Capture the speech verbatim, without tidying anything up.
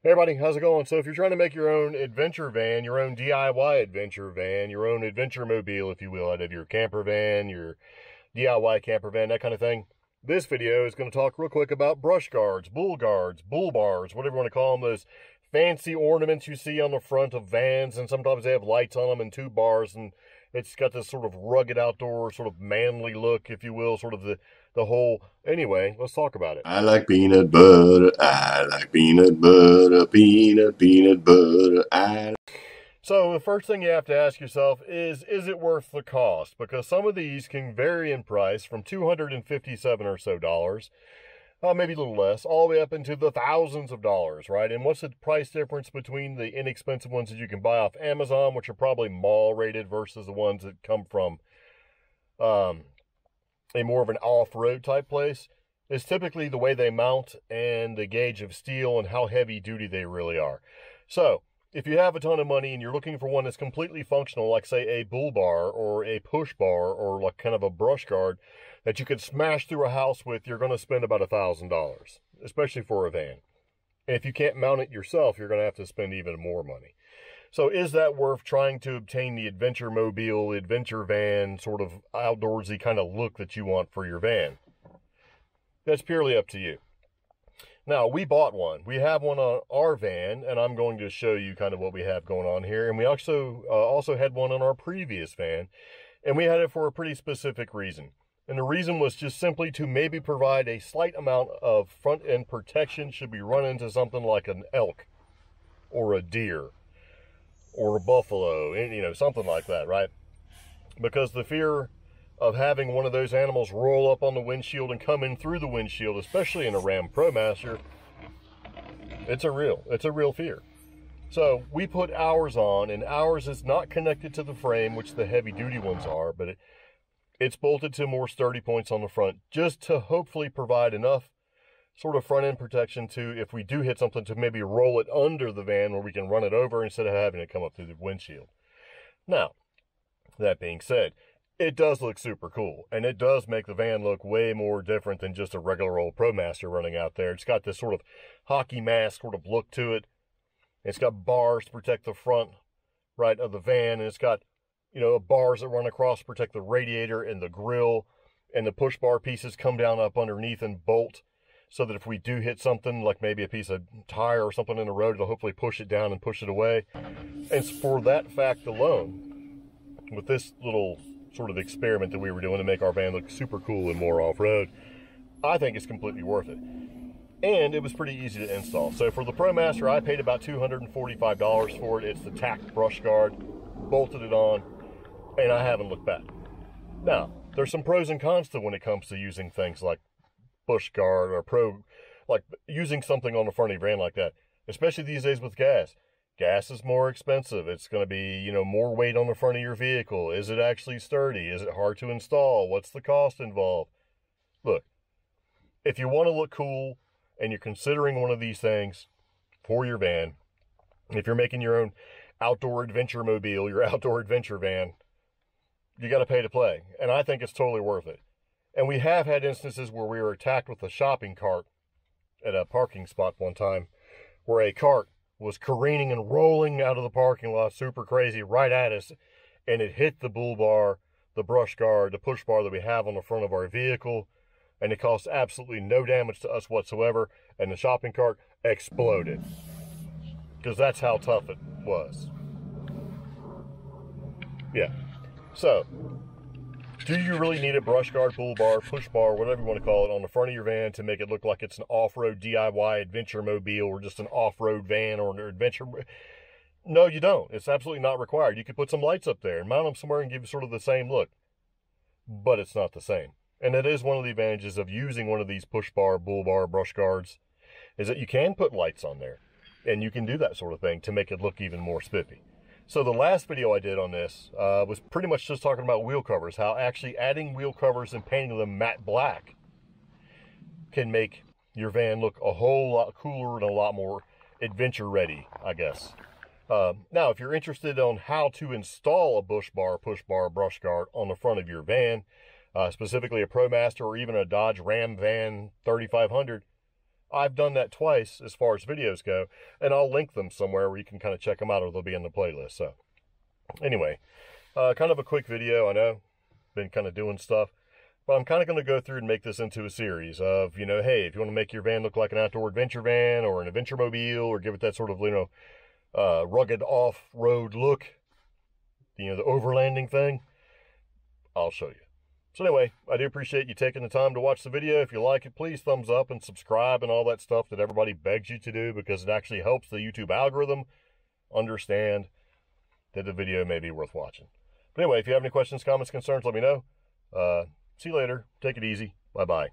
Hey everybody, how's it going? So if you're trying to make your own adventure van, your own D I Y adventure van, your own adventure mobile, if you will, out of your camper van, your D I Y camper van, that kind of thing, this video is going to talk real quick about brush guards, bull guards, bull bars, whatever you want to call them, those fancy ornaments you see on the front of vans, and sometimes they have lights on them and two bars, and it's got this sort of rugged outdoor, sort of manly look, if you will, sort of the, the whole... Anyway, let's talk about it. I like peanut butter, I like peanut butter, peanut, peanut butter, I... So the first thing you have to ask yourself is, is it worth the cost? Because some of these can vary in price from two hundred fifty-seven or so dollars, uh, maybe a little less, all the way up into the thousands of dollars, right? And what's the price difference between the inexpensive ones that you can buy off Amazon, which are probably mall rated, versus the ones that come from um, a more of an off-road type place? Is typically the way they mount and the gauge of steel and how heavy duty they really are. So if you have a ton of money and you're looking for one that's completely functional, like say a bull bar or a push bar or like kind of a brush guard that you could smash through a house with, you're going to spend about a thousand dollars, especially for a van. And if you can't mount it yourself, you're going to have to spend even more money. So is that worth trying to obtain the adventure mobile, adventure van, sort of outdoorsy kind of look that you want for your van? That's purely up to you. Now, we bought one. We have one on our van, and I'm going to show you kind of what we have going on here. And we also uh, also had one on our previous van, and we had it for a pretty specific reason. And the reason was just simply to maybe provide a slight amount of front-end protection should we run into something like an elk or a deer or a buffalo, you know, something like that, right? Because the fear of having one of those animals roll up on the windshield and come in through the windshield, especially in a Ram Promaster, it's a real, it's a real fear. So we put ours on, and ours is not connected to the frame, which the heavy duty ones are, but it, it's bolted to more sturdy points on the front, just to hopefully provide enough sort of front end protection to, if we do hit something, to maybe roll it under the van where we can run it over instead of having it come up through the windshield. Now, that being said, it does look super cool, and it does make the van look way more different than just a regular old Promaster running out there. It's got this sort of hockey mask sort of look to it. It's got bars to protect the front, right, of the van, and it's got, you know, bars that run across to protect the radiator and the grill, and the push bar pieces come down up underneath and bolt, so that if we do hit something, like maybe a piece of tire or something in the road, it'll hopefully push it down and push it away. And for that fact alone, with this little sort of experiment that we were doing to make our van look super cool and more off-road, I think it's completely worth it. And it was pretty easy to install. So for the Promaster, I paid about two hundred forty-five dollars for it. It's the tacked brush guard, bolted it on, and I haven't looked back. Now, there's some pros and cons to when it comes to using things like bush guard or pro, like using something on the front of your van like that, especially these days with gas. Gas is more expensive. It's going to be, you know, more weight on the front of your vehicle. Is it actually sturdy? Is it hard to install? What's the cost involved? Look, if you want to look cool and you're considering one of these things for your van, if you're making your own outdoor adventure mobile, your outdoor adventure van, you got to pay to play. And I think it's totally worth it. And we have had instances where we were attacked with a shopping cart at a parking spot one time, where a cart was careening and rolling out of the parking lot super crazy right at us, and it hit the bull bar, the brush guard, the push bar that we have on the front of our vehicle, and it caused absolutely no damage to us whatsoever, and the shopping cart exploded, because that's how tough it was. Yeah. So, do you really need a brush guard, bull bar, push bar, whatever you want to call it, on the front of your van to make it look like it's an off-road D I Y adventure mobile or just an off-road van or an adventure? No, you don't. It's absolutely not required. You could put some lights up there and mount them somewhere and give you sort of the same look. But it's not the same. And it is one of the advantages of using one of these push bar, bull bar, brush guards, is that you can put lights on there. And you can do that sort of thing to make it look even more spiffy. So the last video I did on this uh, was pretty much just talking about wheel covers, how actually adding wheel covers and painting them matte black can make your van look a whole lot cooler and a lot more adventure ready, I guess. Uh, now, if you're interested on how to install a bush bar, push bar, brush guard on the front of your van, uh, specifically a Promaster or even a Dodge Ram van thirty-five hundred, I've done that twice as far as videos go, and I'll link them somewhere where you can kind of check them out, or they'll be in the playlist. So anyway, uh, kind of a quick video, I know, been kind of doing stuff, but I'm kind of going to go through and make this into a series of, you know, hey, if you want to make your van look like an outdoor adventure van or an adventure mobile, or give it that sort of, you know, uh, rugged off-road look, you know, the overlanding thing, I'll show you. So anyway, I do appreciate you taking the time to watch the video. If you like it, please thumbs up and subscribe and all that stuff that everybody begs you to do, because it actually helps the YouTube algorithm understand that the video may be worth watching. But anyway, if you have any questions, comments, concerns, let me know. Uh, see you later. Take it easy. Bye-bye.